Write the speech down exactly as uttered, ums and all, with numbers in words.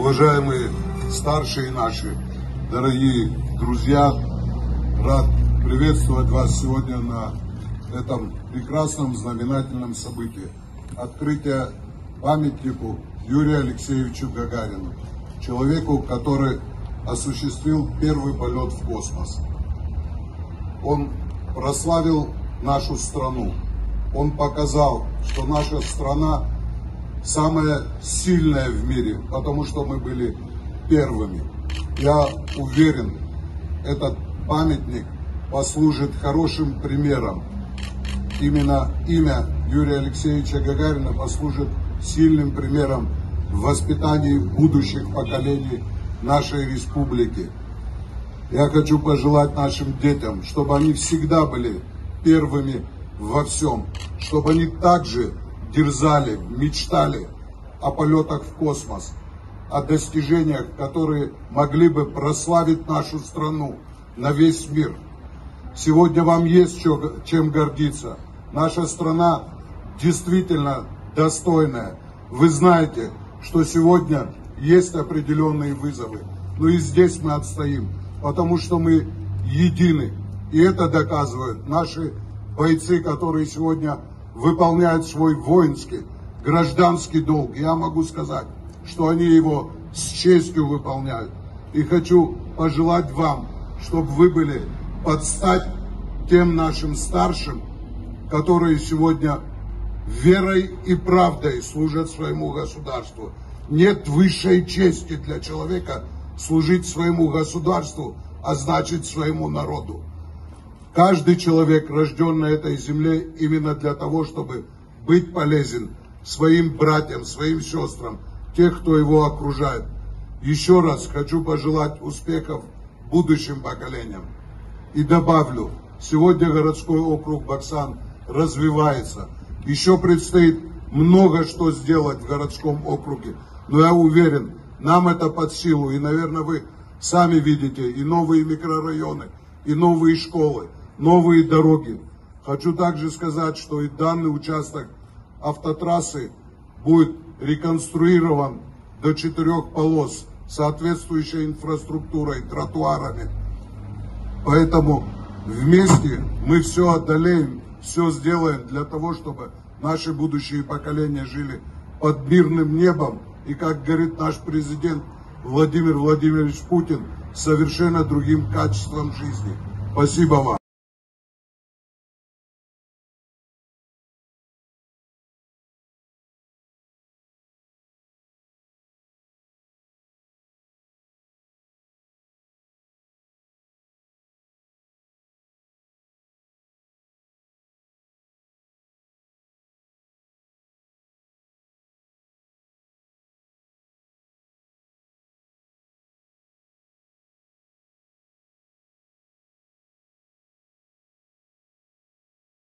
Уважаемые старшие наши, дорогие друзья, рад приветствовать вас сегодня на этом прекрасном знаменательном событии. Открытие памятнику Юрию Алексеевичу Гагарину, человеку, который осуществил первый полет в космос. Он прославил нашу страну. Он показал, что наша страна самая сильная в мире, потому что мы были первыми. Я уверен, этот памятник послужит хорошим примером. Именно имя Юрия Алексеевича Гагарина послужит сильным примером в воспитании будущих поколений нашей республики. Я хочу пожелать нашим детям, чтобы они всегда были первыми во всем, чтобы они также дерзали, мечтали о полетах в космос, о достижениях, которые могли бы прославить нашу страну на весь мир. Сегодня вам есть чем гордиться. Наша страна действительно достойная. Вы знаете, что сегодня есть определенные вызовы, но и здесь мы отстоим, потому что мы едины. И это доказывают наши бойцы, которые сегодня выполняют свой воинский, гражданский долг. Я могу сказать, что они его с честью выполняют. И хочу пожелать вам, чтобы вы были под стать тем нашим старшим, которые сегодня верой и правдой служат своему государству. Нет высшей чести для человека служить своему государству, а значит своему народу. Каждый человек рожден на этой земле именно для того, чтобы быть полезен своим братьям, своим сестрам, тех, кто его окружает. Еще раз хочу пожелать успехов будущим поколениям. И добавлю, сегодня городской округ Баксан развивается. Еще предстоит много что сделать в городском округе. Но я уверен, нам это под силу. И, наверное, вы сами видите и новые микрорайоны, и новые школы, новые дороги. Хочу также сказать, что и данный участок автотрассы будет реконструирован до четырех полос, соответствующей инфраструктурой, тротуарами. Поэтому вместе мы все одолеем, все сделаем для того, чтобы наши будущие поколения жили под мирным небом. И, как говорит наш президент Владимир Владимирович Путин, совершенно другим качеством жизни. Спасибо вам.